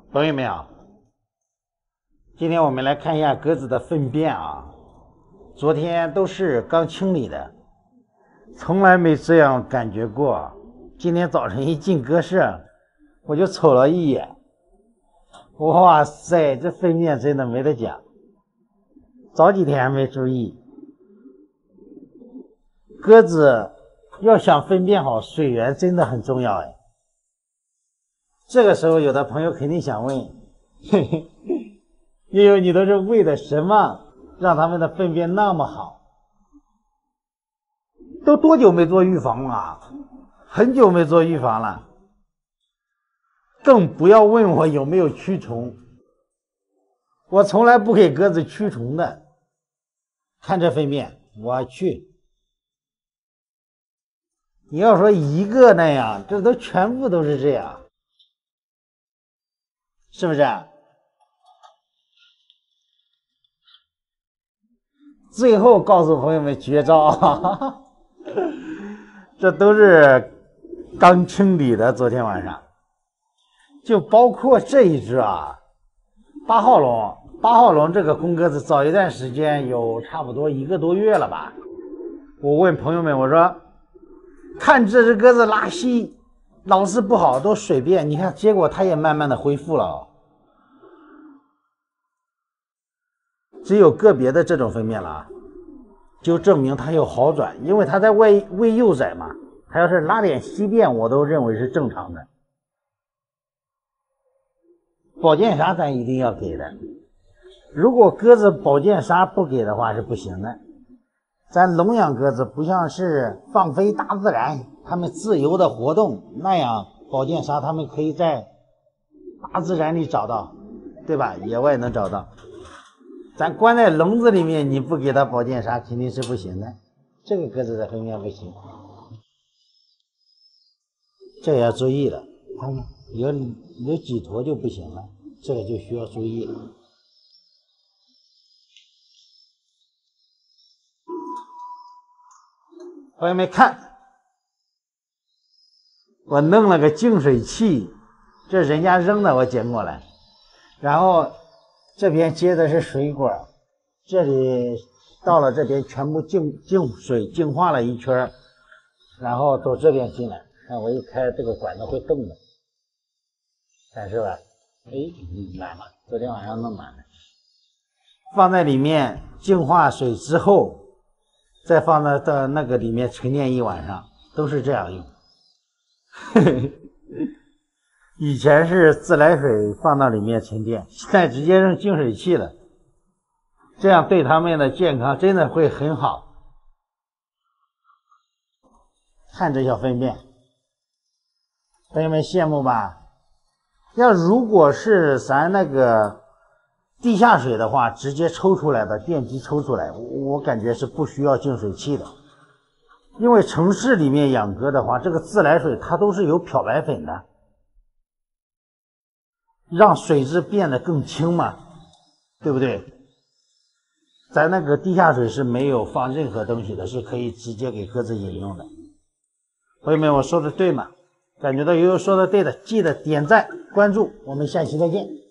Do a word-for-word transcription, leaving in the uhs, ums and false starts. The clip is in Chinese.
朋友们啊，今天我们来看一下鸽子的粪便啊。昨天都是刚清理的，从来没这样感觉过。今天早晨一进鸽舍，我就瞅了一眼，哇塞，这粪便真的没得讲。早几天还没注意，鸽子要想分辨好，水源真的很重要哎。这个时候有的朋友肯定想问，嘿嘿，悠悠你都是为了什么让他们的粪便那么好？都多久没做预防了？很久没做预防了，更不要问我有没有驱虫，我从来不给鸽子驱虫的。看这粪便，我去，你要说一个那样，这都全部都是这样，是不是？最后告诉朋友们绝招，哈哈哈，这都是刚清理的，昨天晚上，就包括这一只啊，八号笼。八号笼这个公鸽子早一段时间，有差不多一个多月了吧。我问朋友们，我说看这只鸽子拉稀老是不好，都水便，你看结果它也慢慢的恢复了。只有个别的这种粪便了啊，就证明它有好转，因为它在喂喂幼崽嘛，它要是拉点稀便，我都认为是正常的。保健啥咱一定要给的，如果鸽子保健沙不给的话是不行的。咱笼养鸽子不像是放飞大自然，它们自由的活动，那样保健沙它们可以在大自然里找到，对吧？野外能找到。咱关在笼子里面，你不给它保健沙肯定是不行的。这个鸽子的粪便不行，这也要注意了。看看有有几坨就不行了，这个就需要注意了。朋友们看，我弄了个净水器，这人家扔的我捡过来，然后这边接的是水果，这里到了这边全部净净水净化了一圈，然后到这边进来，看我一开这个管子会动的，看是吧？哎，满了，昨天晚上弄满了，放在里面净化水之后。再放到到那个里面沉淀一晚上，都是这样用。以前是自来水放到里面沉淀，现在直接用净水器了，这样对他们的健康真的会很好。看这小粪便，朋友们羡慕吧？要如果是咱那个地下水的话，直接抽出来的电机抽出来，我感觉是不需要净水器的。因为城市里面养鸽的话，这个自来水它都是有漂白粉的，让水质变得更清嘛，对不对？咱那个地下水是没有放任何东西的，是可以直接给鸽子饮用的。朋友们，我说的对吗？感觉到悠悠说的对的，记得点赞关注，我们下期再见。